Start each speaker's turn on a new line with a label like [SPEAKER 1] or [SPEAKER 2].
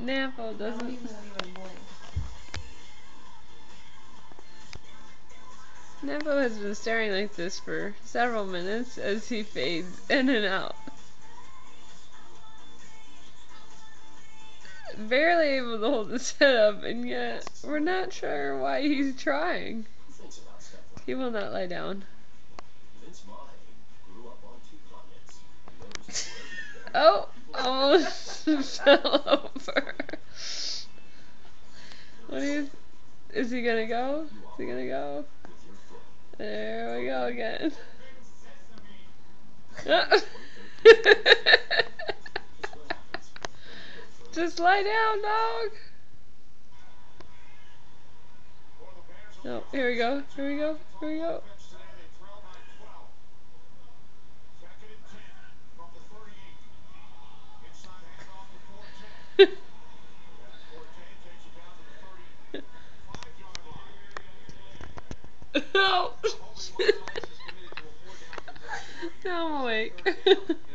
[SPEAKER 1] Napo doesn't.
[SPEAKER 2] He won't even blink.
[SPEAKER 1] Napo has been staring like this for several minutes as he fades in and out. Barely able to hold his head up, and yet we're not sure why he's trying. He will not lie down. Oh, almost fell over. What is he gonna go? Is he gonna go? There we go again. Just lie down, dog. No, here we go. Here we go. Here we go. No. Now I'm awake.